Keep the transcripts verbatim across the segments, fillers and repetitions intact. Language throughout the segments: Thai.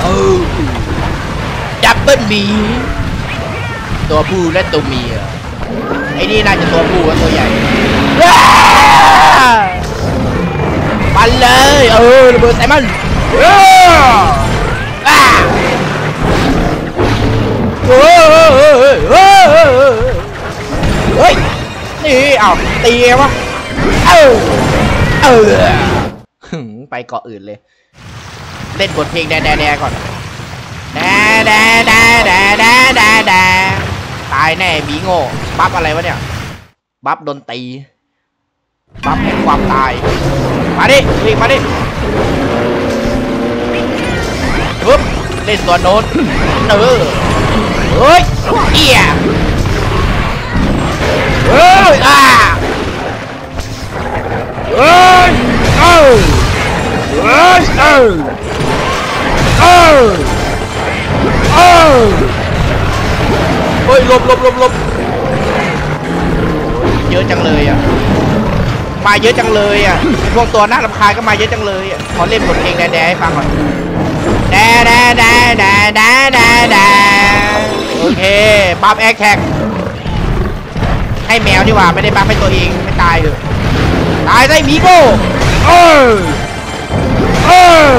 เออดับเบิลบีตัวผู้และตัวเมียไอ้นี่น่าจะตัวผู้กับตัวใหญ่มันเลยเออระเบิดใส่มันเออเฮ้ยนี่เอาตีไงวะเออเออไปเกาะอื่นเลยเล่นบทเพลงแดแดแดก่อนแดแดแดแดแดแดแดตายแน่บีโง่บัฟอะไรวะเนี่ยบัฟโดนตีบัฟแห่งความตายมาดิวิ่งมาดิปึ๊บเล่นตัวโน้ตเออเฮ้ยเอี่ยเฮ้ยอ่าเฮ้ยเออเฮ้ยเออเออเออเฮ้ยหลบหลบหลบหลบเยอะจังเลยอ่ะมาเยอะจังเลยอ่ะพวกตัวน่ารำคาญก็มาเยอะจังเลยอ่ะขอเล่นบทเพลงแดแดให้ฟังก่อนแดแดแดแดแดแดแดโอเคบัฟแอคแท็กให้แมวดีกว่าไม่ได้บัฟให้ตัวเองไม่ตายเลยตายได้มีโก้เออเออ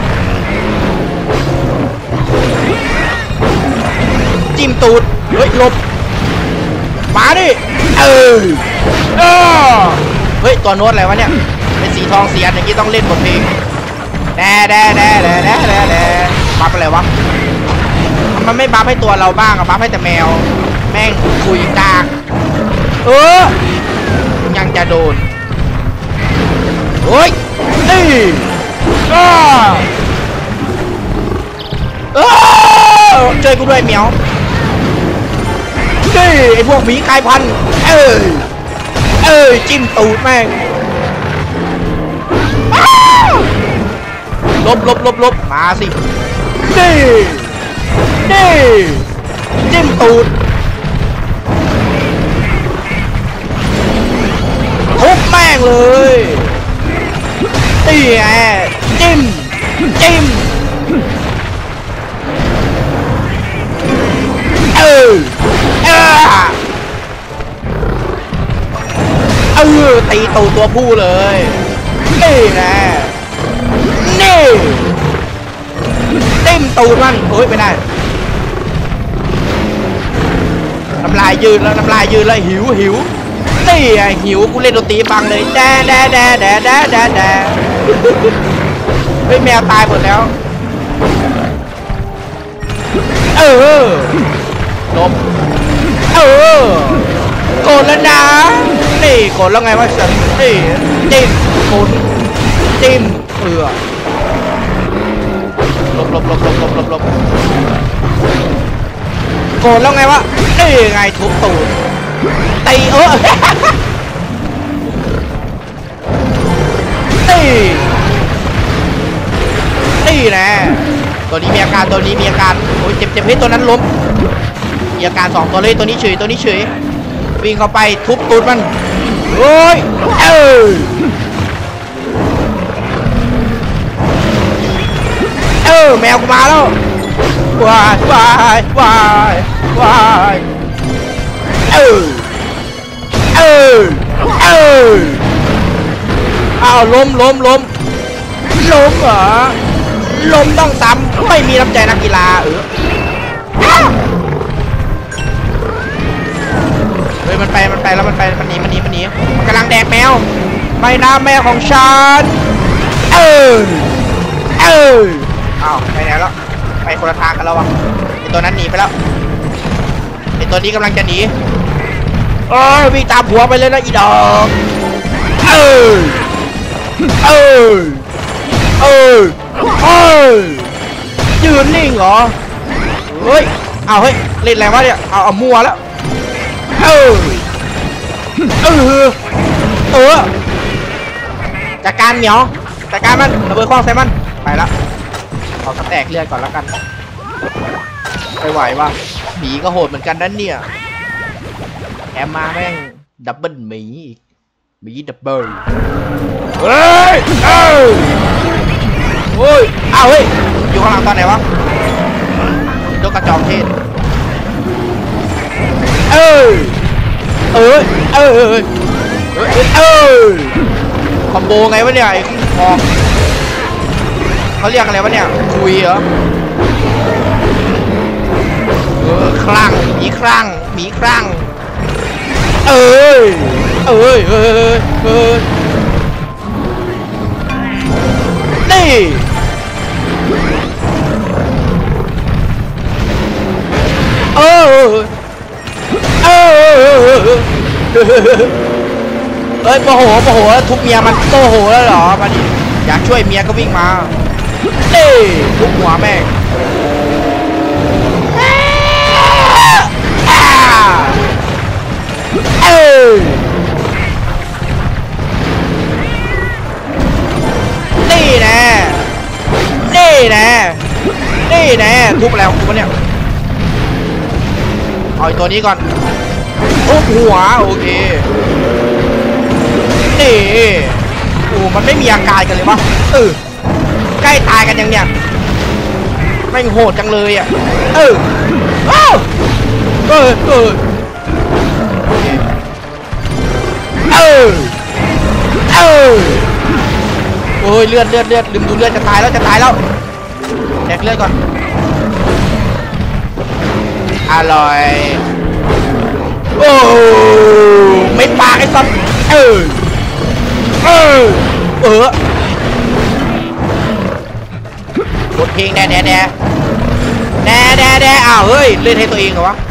จิ้มตูดเฮ้ยหลบมาดิเออเออเฮ้ยตัวโน้ตอะไรวะเนี่ยเป็นสีทองสีอันอย่างนี้ต้องเล่นบทเพลงแดแดแดแดแดแดแดบัฟอะไรวะมันไม่บัฟให้ตัวเราบ้างอะบัฟให้แต่แมวแม่งคุยกากเออยังจะโดนเฮ้ยนี่อ้าเออเจอกูด้วยเหมียวนี่ไอพวกหมีกลายพันธุ์เอ้ยเอ้ยจิ้มตูดแม่งลบลบลบลบมาสินี่นี่จิ้มตูดทุบแม่งเลยนี่ไงจิ้มจิ้มเออเออเออตีตูดตัวผู้เลยนี่ไงนี่จิ้มตูดมันโอ้ยไม่ได้น้ำลายยืนแล้วน้ำลายยืนแล้วหิวหิวนี่ไงหิวกูเล่นดนตรีฟังเลยแดแดแดแดแดแดแดเฮ้ยแมวตายหมดแล้วเออลบเออกดแล้วนะนี่กดแล้วไงวะสัตว์นี่จิ้มกดจิ้มเออลบลบลบลบลบลบลบกดแล้วไงวะนี่ไงทุบตูดตีเออตีตีนะตัวนี้มีอาการตัวนี้มีอาการโอ้ยเจ็บเจ็บเฮ้ยตัวนั้นล้มมีอาการสองตัวเลยตัวนี้เฉยตัวนี้เฉยวิ่งเข้าไปทุบตูดมันโอ้ยเออเออแมวกูมาแล้ววายวายวายวายเออเออเอออ้าวล้มล้มล้มล้มเหรอล้มต้องซ้ำไม่มีน้ำใจนักกีฬาเออเฮ้ยมันไปมันไปแล้วมันไปมันหนีมันหนีมันหนีมันกำลังแดกแมวไม่น้ำแมวของฉันเออเอออ้าวไปไหนแล้วไปคนละทางกันแล้ววะไอตัวนั้นหนีไปแล้วไอตัวนี้กำลังจะหนีเออวิ่งตามหัวไปเลยนะอีดอกเออเออเออเออยืนนิ่งเหรอเฮ้ยเอาเฮ้ยเล่นอะไรวะเนี่ยเอาเอามัวแล้วเออเออเออจัดการเหมียวจัดการมันระเบิดคว้างใส่มันไปแล้วเอาสแต็กเลือดก่อนแล้วกันไม่ไหวว่ะหมีก็โหดเหมือนกันนั่นเนี่ยแอมมาแม่งดับเบิลหมีอีกหมีดับเบิลเฮ้ยเอ้ยโอ้ยอ้าวเฮ้ยอยู่ข้างหลังตอนไหนวะกระจอกเทศเออเออเออเออเออคอมโบไงวะเนี่ยไอ้มองเขาเรียกอะไรวะเนี่ยคุยเหรอเออคลั่งหมีคลั่งหมีคลั่งเอ้ยเอ้ยเอ้ยเอ้ยนี่เออเออเอ้ยโมโหโมโหทุบเมียมันโมโหแล้วเหรอมาดิอยากช่วยเมียก็วิ่งมาเอ้ยทุบหัวแม่งเอ้ยนี่แน่นี่แน่นี่แน่ทุบแล้วทุบเนี่ยเอาตัวนี้ก่อนทุบหัวโอเคนี่โอ้มันไม่มีอาการกันเลยวะเออใกล้ตายกันยังเนี่ยไม่โหดจังเลยอ่ะเออว้าวเออเออเออเออโอ้ยเลือดเลือดเลือดลืมดูเลือดจะตายแล้วจะตายแล้วแดกเลือดก่อนอร่อยโอ้ไม่ปากไอ้สัตว์เออเออเออกดเพลงแน่แน่แน่แน่แน่แน่อ้าวเฮ้ยเล่นให้ตัวเองเหรอวะ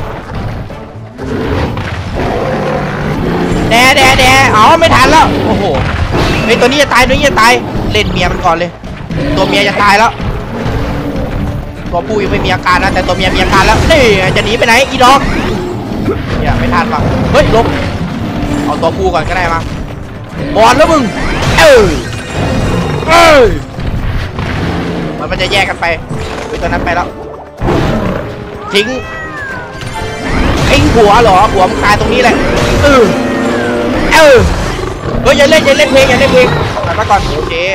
แน่แน่แน่อ๋อไม่ทันแล้วโอ้โหไอ้ตัวนี้จะตายตัวนี้จะตายเล่นเมียมันก่อนเลยตัวเมียจะตายแล้วตัวผู้ยังไม่มีอาการนะแต่ตัวเมียมีอาการแล้วนี่จะหนีไปไหนอีดอกเนี่ยไม่ทันป่ะเฮ้ยลบเอาตัวผู้ก่อนก็ได้มาบอลแล้วมึงเออเออมันมันจะแยกกันไปไปตัวนั้นไปแล้วทิ้งทิ้งหัวเหรอหัวมันตายตรงนี้แหละเออเออเฮ้ยอย่าเล่นอย่าเล่นเพลงอย่าเล่นเพลงไปมาก่อนโอเค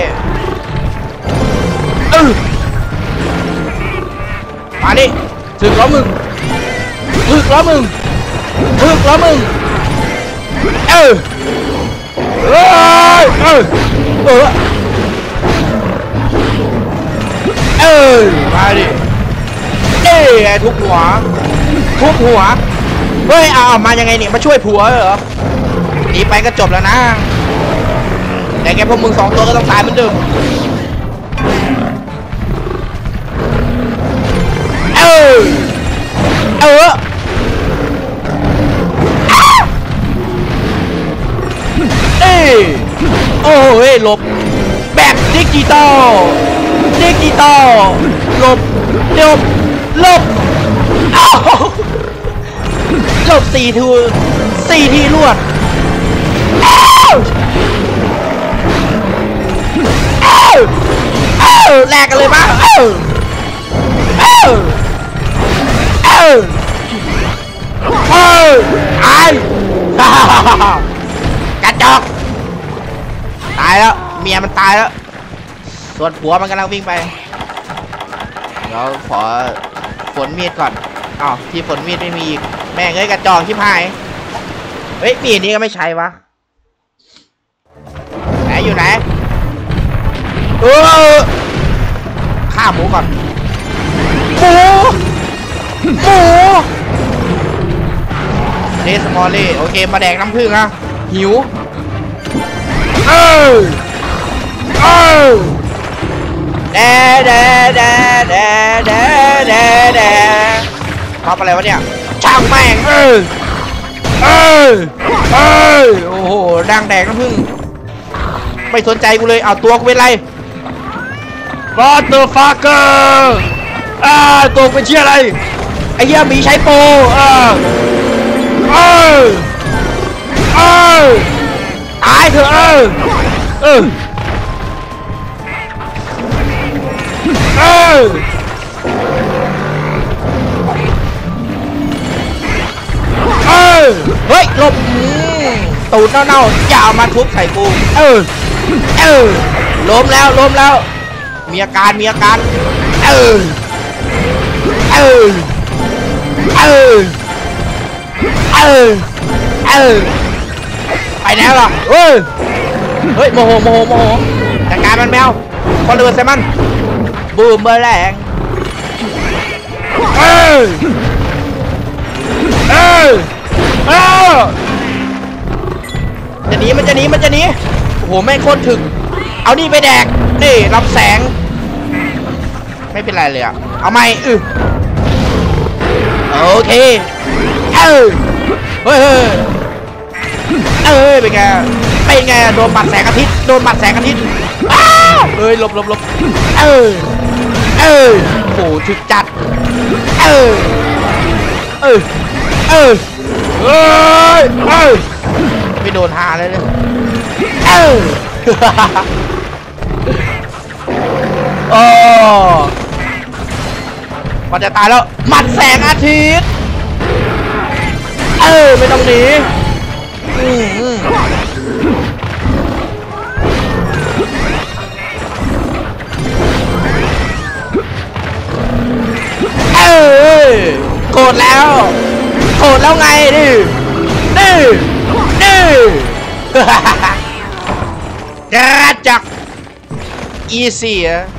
เออมาดิถึกแล้วมึงถึกแล้วมึงถึกแล้วมึงเออเออเออเออเออมาดิเอ้ยทุบหัวทุบหัวเฮ้ยเอามายังไงเนี่ยมาช่วยผัวเหรอหนีไปก็จบแล้วนะแต่แกพวกมึงสองตัวก็ต้องตายเหมือนเดิมเออเออเอ้ยโอ้ยหลบแบบดิจิตอลดิจิตอลหลบหลบหลบอ้าวหลบสี่ทีสี่ทีรวดอ้าวอ้าวอ้าวแลกกันเลยมั้งอ้าวอ้าวอ้าวอ้าวไอ้กระจอกตายแล้วเมียมันตายแล้วส่วนผัวมันกำลังวิ่งไปเดี๋ยวขอฝนมีดก่อนอ้าวที่ฝนมีดไม่มีอีกแม่งเอ้ยกระจอกชิบหายเฮ้ยมีดนี้ก็ไม่ใช่วะไหนอยู่ไหนเออฆ่าหมูก่อนหมูหมูเลสมอลเล่โอเคมาแดกน้ำผึ้งนะหิวเออเออแดแดแดแดแดแดแดทำอะไรวะเนี่ยช่างแม่งเออเออเออโอ้โหดังแดกน้ำผึ้งไม่สนใจกูเลยเอาตัวกูเป็นไรบอสเตอร์ฟาเกอร์อ่าตัวเป็นเชี่ยอะไรไอ้เหี้ยมีใช้โปอ่าเออเออตายเถอะเออเออเออเออเฮ้ยหลบตูดเน่าๆอย่ามาทุบใส่กูเออเออล้มแล้วล้มแล้วมีอาการมีอาการเออเออเออเออเออไปแล้วเหรอเฮ้ยเฮ้ยโมโหโมโหโมโหจัดการมันแมวคนเดือดใส่มันบูมเบอร์แรงเออเออเออจะหนีมันจะหนีมันจะหนีโอ้โหแม่งโคตรถึกเอานี่ไปแดกนี่รับแสงไม่เป็นไรเลยอ่ะเอาไม่อือโอเคเออเฮ้ยเอ้ยเป็นไงเป็นไงโดนบัดแสงอาทิตย์โดนบัดแสงอาทิตย์อ้าวเอ้ยหลบหลบหลบเออเออโหถึกจัดเออเออเออเอ้ยเอ้ยไม่โดนหาเลยเลยเออโอ้พอจะตายแล้วหมัดแสงอาทิตย์เออไม่ต้องหนีอืมเออโกรธแล้วโกรธแล้วไงดิดิดิกระจักอีซี่อะ